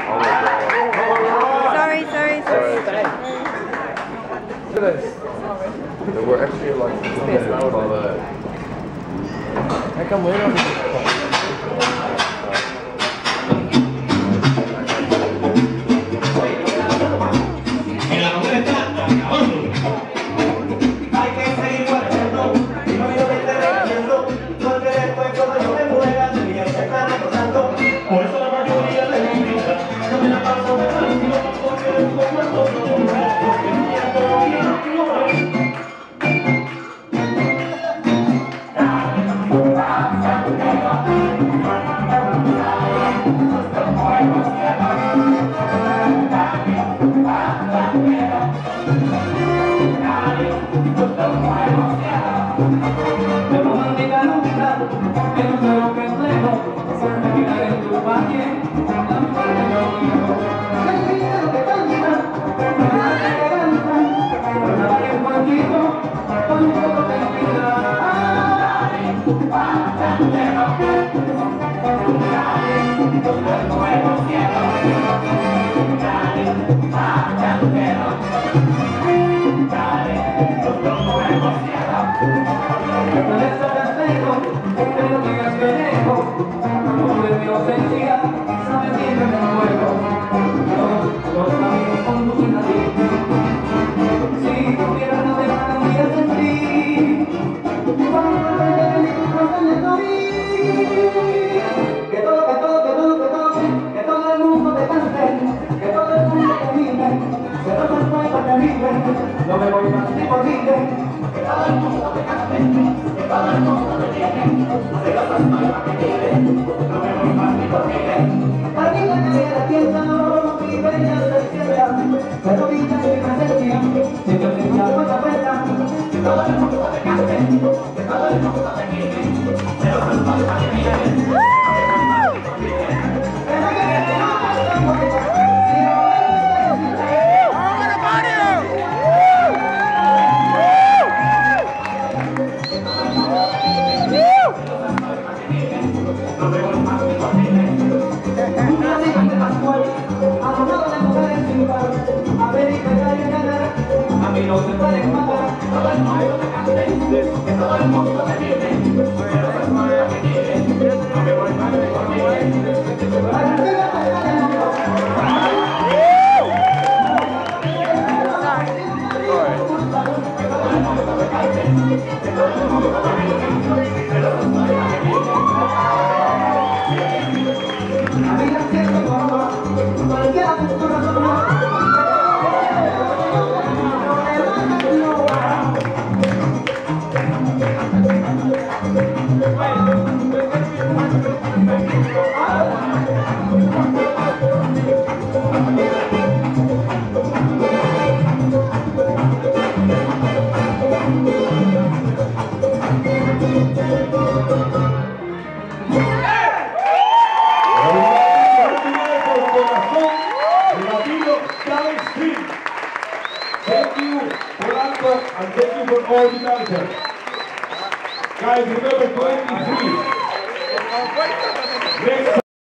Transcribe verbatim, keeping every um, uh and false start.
Sorry, sorry, sorry. Look at this. We're actually like loud all that. I come later. No me voy más ni por libre, que todo el mundo te cante, que todo el mundo te tiene, hace cosas nuevas que quiere, no me voy más ni por libre. Para mí la calle de la tienda no vive en la tercera, pero vida en mi presencia, si yo te llamo la puerta, que todo el mundo te cante, que todo el mundo te quiere, hace cosas nuevas que quiere, no me voy más ni por libre. Pero que te hagas la puerta, si no no se pueden matar, todo el mundo te cante, que todo el mundo te viene, pero es nueva que quiere, no me voy más de por mí. Thank you, Polanco, and thank you for all the dancers. Guys, remember twenty-three. Next